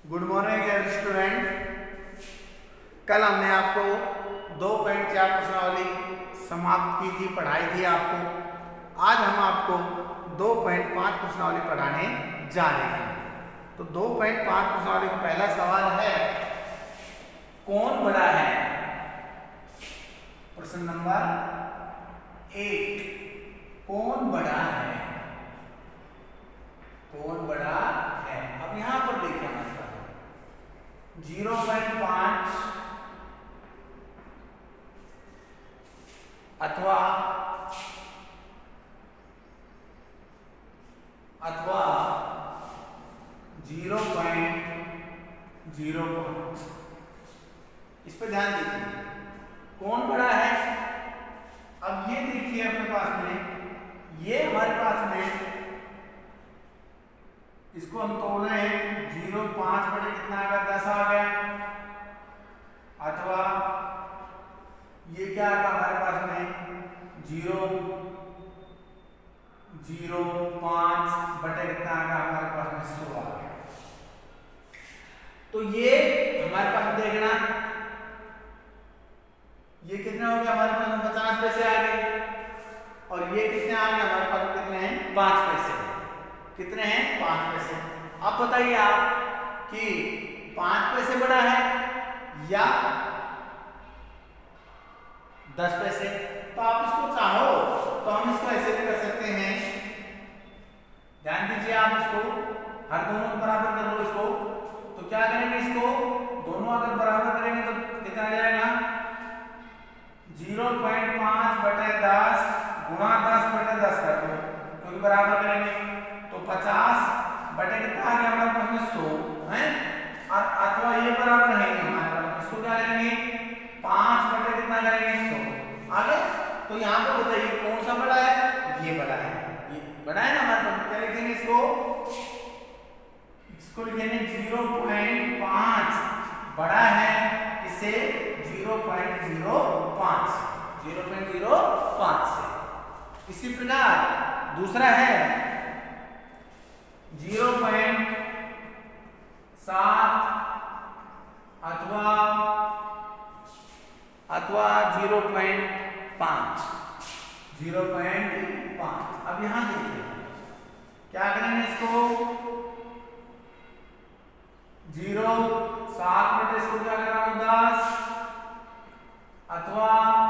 Good morning student. कल हमने आपको 2.4 प्रश्नावली समाप्त की थी, पढ़ाई थी आपको। आज हम आपको 2.5 प्रश्नावली पढ़ाने जा रहे हैं। तो 2.5 प्रश्नावली का पहला सवाल है, कौन बड़ा है? प्रश्न नंबर 1, कौन बड़ा है? कौन बड़ा है? अब यहां पर देखिए, 0.5 अथवा 0.05, इस पर ध्यान दीजिए। कौन बड़ा है? अब ये देखिए अपने पास में, ये हमारे पास में, इसको हम तोड़ रहे हैं। 0.5 बटे कितना आ गया? 10 आ गया। अथवा ये क्या आ गया हमारे पास में? 0.05 बटे कितना आ गया हमारे पास में? 100 आ गया। तो ये हमारे पास देखना, ये कितना हो गया हमारे पास? 50 पैसे आ गए। और ये कितने आ गए हमारे पास? कितने हैं? 5 पैसे। कितने हैं? 5 पैसे। अब बताइए आप कि 5 पैसे बड़ा है या 10 पैसे? तो आप इसको चाहो तो हम इसको ऐसे भी कर सकते हैं। ध्यान दीजिए आप, इसको हर दोनों को बराबर कर लो। इसको तो क्या करेंगे? इसको दोनों अगर बराबर करेंगे तो कितना आ जाएगा? 0.5 बटे 10 गुणा 10 बटे 10 कर दो, क्योंकि बराबर करेंगे। तो 50 बटे कितना आ गया हमारे पास में? 100 है। और अथवा ये बराबर है हमारे पास, इसको क्या करेंगे? 5 बटे कितना करेंगे? 100 आगे। तो यहाँ पर बताइए कौन सा बड़ा है? ये बड़ा है। ये बड़ा है ना हमारे पास। क्या लिखेंगे इसको? इसको लिखेंगे 0.5 बड़ा है, इसे 0.05 से। इसी प्रकार दूसरा है 0.7 अथवा 0.5। अब यहां देखिए क्या करेंगे? इसको 0.7 बटे इसको क्या कर रहा हूं? 10 अथवा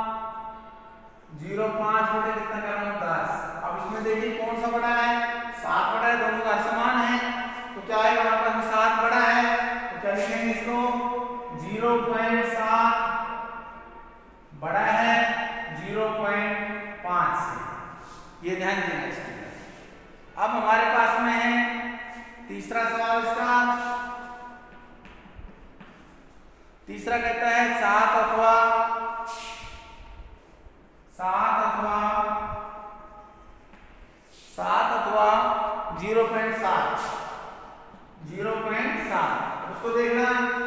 0.5 बटे कितना कर रहा हूं? 10। अब इसमें देखिए कौन सा बड़ा है? 7 बड़ा है। दोनों का समान है, तो क्या आएगा हमारे पास? 7 बड़ा है। तो क्या लिखेंगे इसको? 0.7 बड़ा है 0.5 से। ये ध्यान देना इसके अंदर। अब हमारे पास में है तीसरा सवाल। इसका तीसरा कहता है 7 अथवा 0.7। उसको देखना,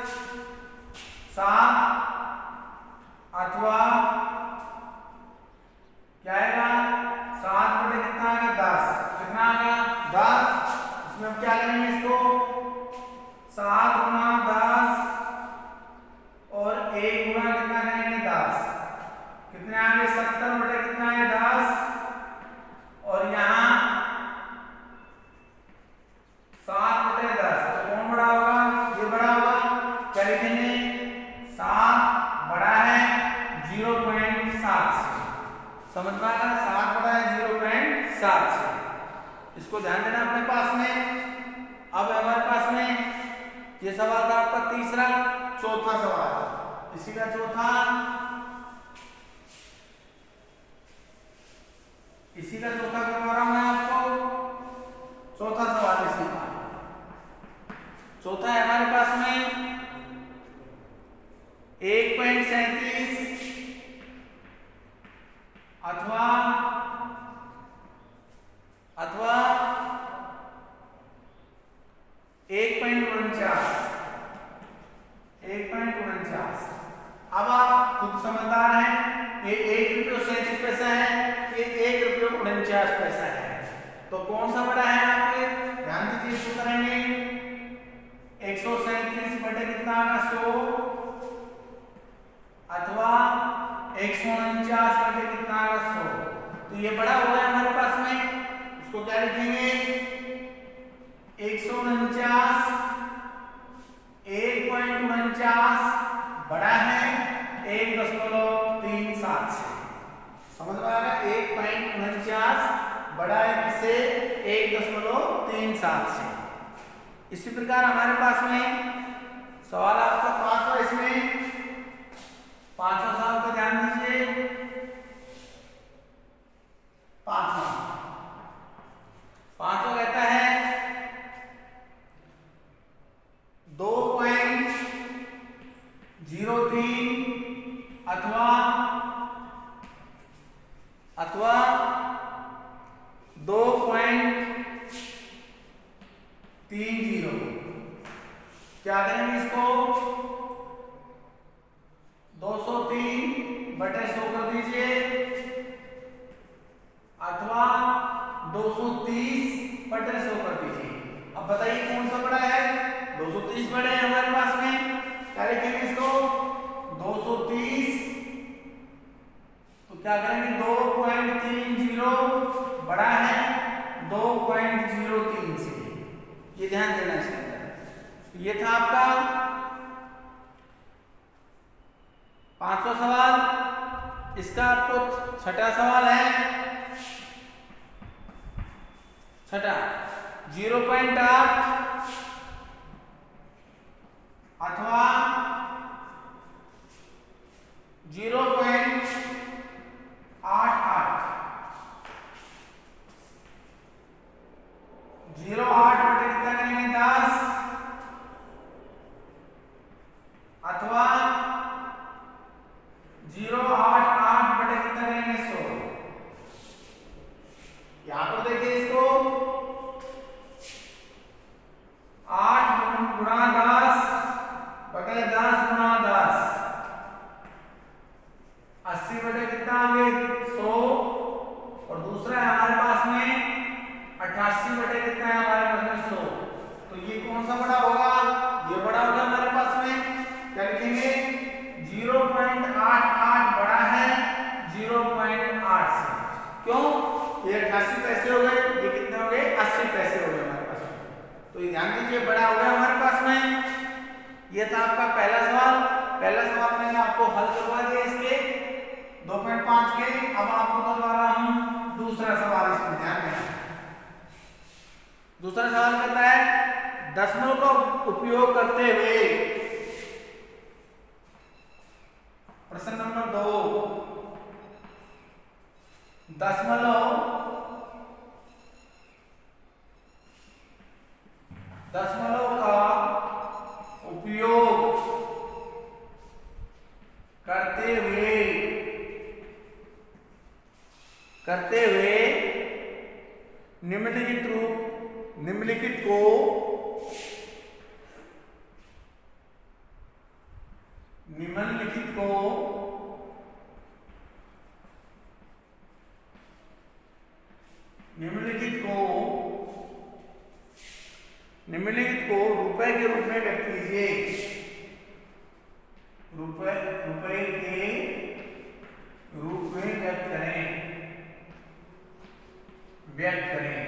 7 अथवा क्या आएगा? 7 बटे कितना आएगा? 10। कितना आएगा? 10। इसमें हम क्या करेंगे? इसको 7 गुना 10 और 1 गुना कितना करेंगे? 10। कितने आएंगे? 70 बटे कितना है? 10। और यहाँ 7 बटे 10। तो कौन बड़ा होगा? ये बड़ा होगा। क्या लिखेंगे? 7 बड़ा है 0.7 से। समझ में आया? 7 बड़ा है 0.7 से। इसको ध्यान देना अपने पास में। अब हमारे पास में ये सवाल था आपका तीसरा। चौथा सवाल, इसी का चौथा करवा रहा हूं मैं आपको। चौथा सवाल इसी का। चौथा है हमारे पास में 1.37 अथवा 1.49। अब आप खुद समझदार हैं। ये 1 रुपये 37 पैसा है, ये 1 रुपये 49 पैसा है। तो कौन सा बड़ा है? आपके ध्यान दीजिए, इसको करेंगे 137 बटे कितना आएगा 100 अथवा 149 बटे कितना आएगा 100। तो ये बड़ा हो गया हमारे पास में, इसको क्या लिखेंगे 149 1.49 बड़ा है 1.37 से। समझ में आ रहा है 1.49 बड़ा है किसे 1.37 से। इसी प्रकार हमारे पास में सवाल आपका 5वां, इसमें 5वां सवाल का ध्यान दीजिए। 5वां कहता है 2.03 अथवा 2.30। क्या करेंगे इसको 203 बटे 100 कर दीजिए अथवा 230 बटे 100 कर दीजिए। अब बताइए कौन सा बड़ा है 230 बड़े हैं हमारे पास में। क्या लिखेंगे इसको 230, तो क्या करेंगे 2.30 बड़ा है 2.03 से। ये ध्यान देना इसके अंदर। ये था आपका 5वां सवाल। इसका आपको 6ठा सवाल है। 6ठा 0.8 अथवा 0.88। 0.8 बटे कितना करेंगे 10 अथवा 0.88 बटे कितना करेंगे 100। यहां पर देखिए इसको 8 गुणा 10 बटे 10 गुणा 10 80 बटे कितना आ गए 100। और दूसरा है हमारे पास में 88 बटे कितना है हमारे पास में 100। तो ये कौन सा बड़ा होगा, ये बड़ा होगा हमारे पास में। क्या लिखेंगे 0.88 बड़ा है 0.8 से। क्यों, ये 88 पैसे हो गए, ये कितने हो गए 80 पैसे हो गए हमारे पास में। तो ये ध्यान दीजिए बड़ा हो गया हमारे पास में। ये था आपका पहला सवाल। पहला सवाल मैंने आपको हल करवा दिया इसके 2.5 के। अब आपको करवा रहा हूं दूसरा सवाल, इसमें ध्यान देना। दूसरा सवाल कहता है दशमलव का उपयोग करते हुए, प्रश्न नंबर 2, दशमलव का उपयोग करते हुए निम्नलिखित को रुपए के रूप में व्यक्त कीजिए। रुपए के रूप में व्यक्त करें।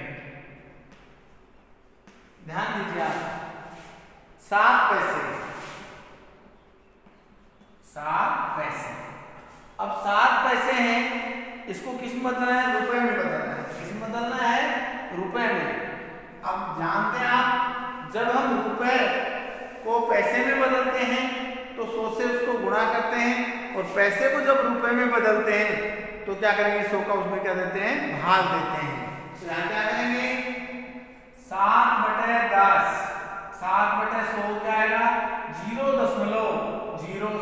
ध्यान दीजिए आप 7 पैसे। अब 7 पैसे हैं, इसको किस में बदलना है, रुपए में बदलना है। किस में बदलना है, रुपए में। अब जानते हैं आप जब हम रुपए को पैसे में बदलते हैं तो 100 से उसको गुणा करते हैं, और पैसे को जब रुपए में बदलते हैं तो क्या करेंगे 100 का उसमें क्या देते हैं, भाग देते हैं। तो यहाँ क्या करेंगे 7 बटे 10, 7 बटे 100 क्या आएगा 0.07।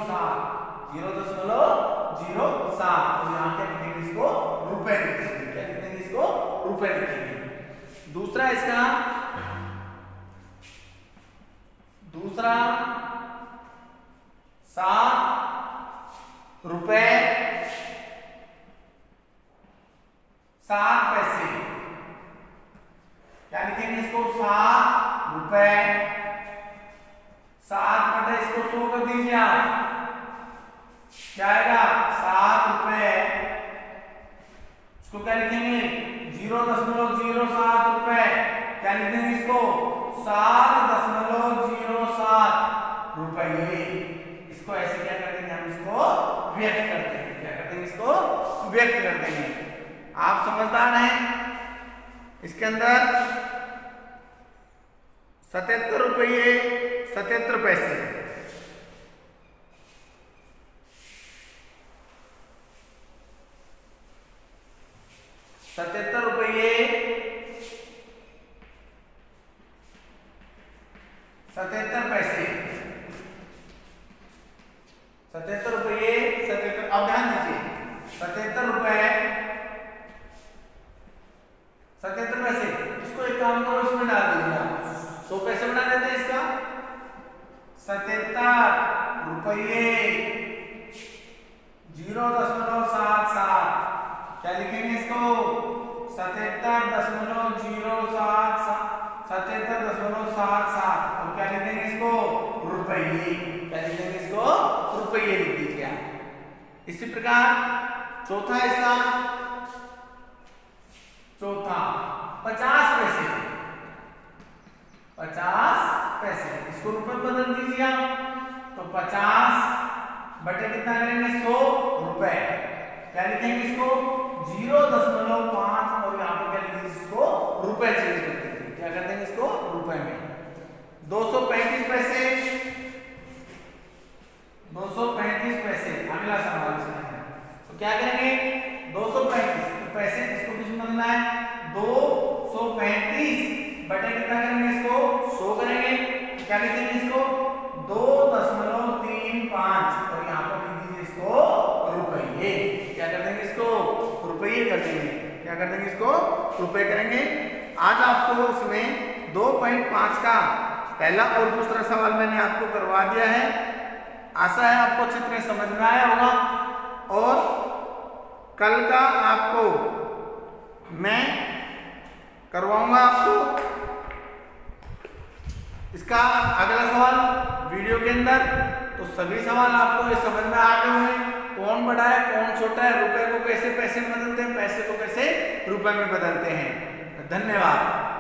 0.07। तो यहाँ क्या लिखेंगे इसको रुपए लिखेंगे। क्या लिखेंगे इसको रुपए लिखेंगे। दूसरा 7 रुपए 7 पैसे। क्या लिखेंगे इसको 7 रुपए 7 बटे से इसको 100 कर दीजिए आप, क्या आएगा 7 रुपए। इसको क्या लिखेंगे 0.07 रुपए, क्या लिखेंगे इसको 7.07 रुपये। इसको ऐसे क्या कर देंगे हम, इसको व्यक्त कर देंगे, क्या कर देंगे इसको व्यक्त कर देंगे। आप समझदार हैं। इसके अंदर 77 रुपये 77 पैसे, 77 रुपये 77 पैसे, 77 रुपये 77। अब ध्यान दीजिए 77 रुपए 77 पैसे। इसको एक काम करो, इसमें डाल दीजिए आप 100 पैसे बना देते हैं इसका। 77 रुपये 0.77, क्या लिखेंगे इसको 77.077, और क्या लिखेंगे इसको रुपये, क्या लिखेंगे इसको रुपये लिख दीजिए आप। इसी प्रकार चौथा इसका, चौथा 50 पैसे, 50 पैसे, इसको रुपए में बदल दीजिए आप। तो 50 बटे कितना करेंगे 100 रुपए, क्या लिखेंगे इसको 0.5, और यहाँ पर क्या लिखेंगे इसको रुपए चेंज कर देंगे, क्या कर देंगे इसको रुपए में। 235 पैसे, 235 पैसे अगला सवाल इसमें है। तो क्या करेंगे 235 पैसे, इसको किस में बदलना है 235 बटे कितना करेंगे इसको 100 करेंगे, क्या लिखेंगे इसको 2.35, और यहाँ पर लिख दीजिए इसको रुपये, क्या कर देंगे इसको रुपये कर देंगे, क्या कर देंगे इसको रुपये करेंगे। आज आपको इसमें 2.5 का पहला और दूसरा सवाल मैंने आपको करवा दिया है। आशा है आपको अच्छी तरह समझ में आया होगा, और कल का आपको मैं करवाऊंगा आपको इसका अगला सवाल वीडियो के अंदर। तो सभी सवाल आपको ये समझ में आ गए होंगे, कौन बड़ा है कौन छोटा है, रुपए को कैसे पैसे में बदलते हैं, पैसे को कैसे रुपए में बदलते हैं। धन्यवाद।